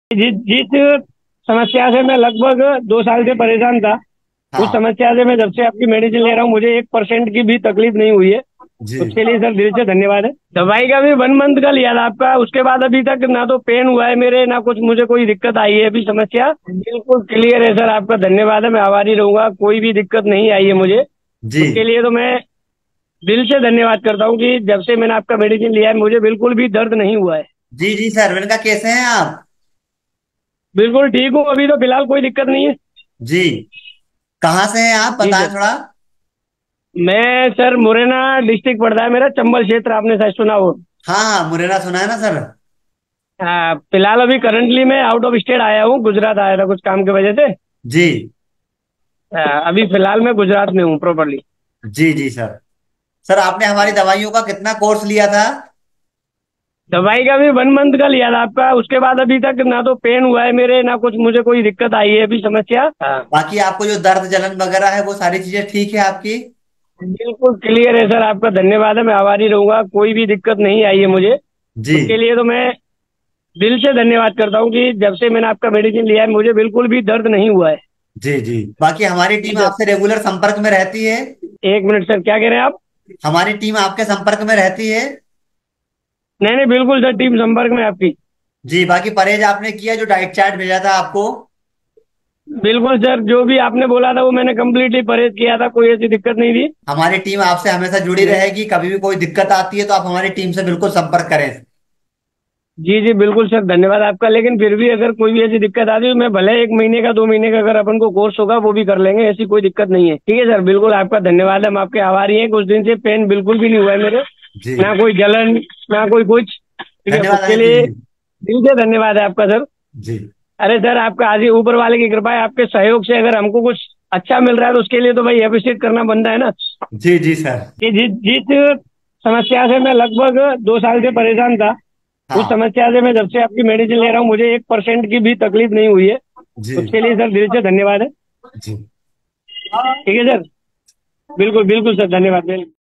जिस समस्या से मैं लगभग 2 साल से परेशान था, उस हाँ। समस्या से मैं जब से आपकी मेडिसिन ले रहा हूँ, मुझे 1% की भी तकलीफ नहीं हुई है। जी। उसके लिए सर दिल से धन्यवाद है। दवाई का भी 1 मंथ का लिया था आपका, उसके बाद अभी तक ना तो पेन हुआ है मेरे, ना कुछ मुझे कोई दिक्कत आई है। अभी समस्या बिल्कुल क्लियर है सर, आपका धन्यवाद है, मैं आभारी रहूंगा। कोई भी दिक्कत नहीं आई है मुझे। जी। उसके लिए तो मैं दिल से धन्यवाद करता हूँ कि जब से मैंने आपका मेडिसिन लिया है, मुझे बिल्कुल भी दर्द नहीं हुआ है। जी। जी सर, मैंने कहा कैसे हैं आप? बिल्कुल ठीक हूँ, अभी तो फिलहाल कोई दिक्कत नहीं है। जी। कहाँ से हैं आप, जी बताएं सर। थोड़ा। मैं सर मुरैना डिस्ट्रिक्ट पड़ता है मेरा, चंबल क्षेत्र, आपने शायद सुना हो। हाँ हाँ, मुरैना सुना है ना सर। फिलहाल अभी करंटली मैं आउट ऑफ स्टेट आया हूँ, गुजरात आया था कुछ काम की वजह से। जी। अभी फिलहाल मैं गुजरात में हूँ प्रॉपरली। जी जी सर। सर आपने हमारी दवाइयों का कितना कोर्स लिया था? दवाई का भी 1 मंथ का लिया था आपका, उसके बाद अभी तक ना तो पेन हुआ है मेरे, ना कुछ मुझे कोई दिक्कत आई है। अभी समस्या बाकी आपको जो दर्द जलन वगैरह है वो सारी चीजें ठीक है आपकी? बिल्कुल क्लियर है सर, आपका धन्यवाद है, मैं आभारी रहूंगा। कोई भी दिक्कत नहीं आई है मुझे। जी। उसके लिए तो मैं दिल से धन्यवाद करता हूँ कि जब से मैंने आपका मेडिसिन लिया है, मुझे बिल्कुल भी दर्द नहीं हुआ है। जी जी। बाकी हमारी जी टीम सर। आपसे रेगुलर संपर्क में रहती है। 1 मिनट सर, क्या कह रहे हैं आप? हमारी टीम आपके संपर्क में रहती है। नहीं नहीं, बिल्कुल सर, टीम संपर्क में आपकी। जी। बाकी परहेज आपने किया, जो डाइट चार्ट भेजा था आपको? बिल्कुल सर, जो भी आपने बोला था वो मैंने कम्प्लीटली परहेज किया था, कोई ऐसी दिक्कत नहीं थी। हमारी टीम आपसे हमेशा जुड़ी जी रहेगी, कभी भी कोई दिक्कत आती है तो आप हमारी टीम से बिल्कुल संपर्क करें। जी जी, बिल्कुल सर, धन्यवाद आपका। लेकिन फिर भी अगर कोई भी ऐसी दिक्कत आती है तो मैं भले 1 महीने का 2 महीने का अगर अपन को कोर्स होगा वो भी कर लेंगे, ऐसी कोई दिक्कत नहीं है। ठीक है सर, बिल्कुल आपका धन्यवाद है, हम आपके आभारी हैं। कुछ दिन से पेन बिल्कुल भी नहीं हुआ है मेरे, जी। ना कोई जलन, ना कोई कुछ। ठीक है, धन्यवाद उसके अनिल लिए जी। दिल से धन्यवाद है आपका सर। जी। अरे सर, आपका आज ही ऊपर वाले की कृपा है, आपके सहयोग से अगर हमको कुछ अच्छा मिल रहा है तो उसके लिए तो भाई अप्रिशिएट करना बनता है ना। जी जी सर। कि जिस समस्या से मैं लगभग 2 साल से परेशान था, उस हाँ। समस्या से मैं जब से आपकी मेडिसिन ले रहा हूँ, मुझे 1% की भी तकलीफ नहीं हुई है। जी। उसके लिए सर दिल से धन्यवाद है। जी। ठीक है सर, बिल्कुल बिल्कुल सर, धन्यवाद।